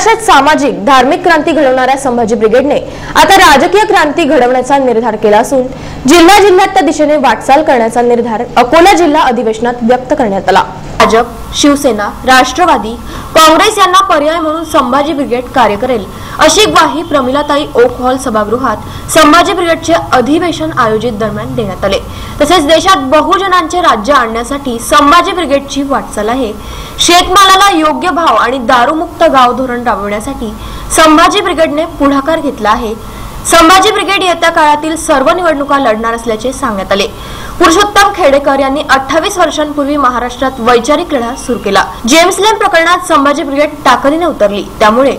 महाराष्ट्रात सामाजिक धार्मिक क्रांती घडवणाऱ्या संभाजी ब्रिगेडने आता राजकीय क्रांती घडवण्याचा निर्धार केला असून जिल्ह्यात त्या दिशेने वाटचाल करण्याचा निर्धार अकोला जिल्हा अधिवेशनात व्यक्त करण्यात आला। भाजप, शिवसेना, राष्ट्रवादी काँग्रेस यांना पर्याय म्हणून संभाजी ब्रिगेड कार्य करेल अशी ग्वाही प्रमिलाताई ओक हॉल सभागृहात संभाजी ब्रिगेडचे अधिवेशन आयोजित दरम्यान देण्यात आले। तसेच देशात बहुजनांचे राज्य आणण्यासाठी संभाजी ब्रिगेडची वाटचाल आहे। शेतमालाला योग्य भाव आणि दारूमुक्त गाव धोरण राबवण्यासाठी संभाजी ब्रिगेडने पुढाकार घेतला आहे। संभाजी ब्रिगेड येत्या काळातील सर्व निवडणुका लढणार असल्याचे सांगण्यात आले। पुरुषोत्तम खेडेकर यांनी 28 वर्षांपूर्वी महाराष्ट्रात वैचारिक लढा सुरू केला। जेम्स लेन प्रकरणात संभाजी ब्रिगेड ताकदीने उतरली, त्यामुळे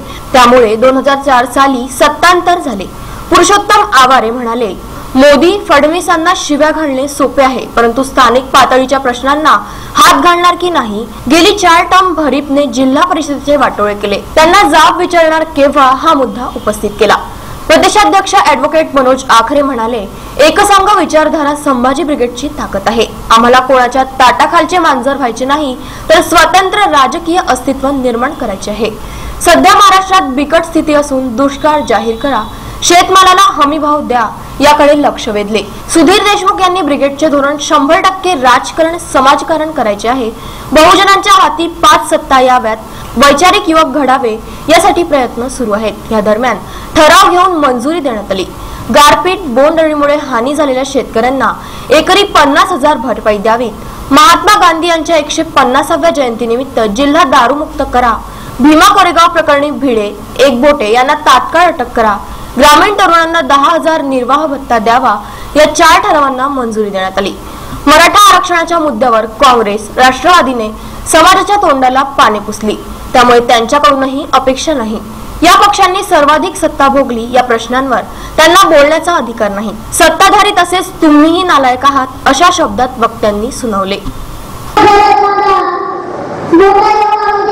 2004 साली सत्तांतर झाले। पुरुषोत्तम आवारे म्हणाले, मोदी फडणवीसांना शिव्या घालणे सोपे आहे, परंतु स्थानिक पातळीच्या प्रश्नांना हात घालणार की नाही। गेली 4 टर्म भरीपने जिल्हा परिषदेचे वाटोळे केले, त्यांना जाब विचारणार केव्हा हा मुद्दा उपस्थित केला। प्रदेशाध्यक्ष ॲडव्होकेट मनोज आखरे म्हणाले, एकसंघ विचारधारा संभाजी ब्रिगेडची ताकद आहे। आम्हाला कोणाच्या ताटाखालचे मांजर व्हायचे नाही, तर स्वतंत्र राजकीय अस्तित्व निर्माण करायचे आहे। सध्या महाराष्ट्रात बिकट स्थिती असून दुष्काळ जाहीर करा, शेतमालाला हमी भाव द्या याकडे लक्ष वेधले। सुधीर देशमुख यांनी ब्रिगेडचे धोरण 100% राजकारण समाजकारण करायचे आहे। बहुजनांच्या हाती 5 सत्ता याव्यात, वैचारिक युवक घडावे यासाठी प्रयत्न सुरू आहेत। या दरम्यान ठराव घेऊन मंजुरी देण्यात आली। गारपीट बोंडअळीमुळे हानी झालेल्या शेतकऱ्यांना एकरी 50,000 भरपाई द्यावी। महात्मा गांधी यांच्या 150व्या जयंतीनिमित्त जिल्हा दारूमुक्त करा। भीमा कोरेगाव प्रकरणी भिडे, एकबोटे यांना तात्काळ अटक करा। ग्रामीण तरुणांना 10,000 निर्वाह भत्ता द्यावा या 4 ठरावांना मंजुरी देण्यात आली। मराठा आरक्षणाच्या मुद्द्यावर काँग्रेस, राष्ट्रवादीने समाजाच्या तोंडाला पाने पुसली, त्यामुळे त्यांच्याकडूनही अपेक्षा नाही। या पक्षांनी सर्वाधिक सत्ता भोगली, या प्रश्नांवर त्यांना बोलण्याचा अधिकार नाही। सत्ताधारी तसेच तुम्हीही नालायक आहात अशा शब्दात वक्त्यांनी सुनावले।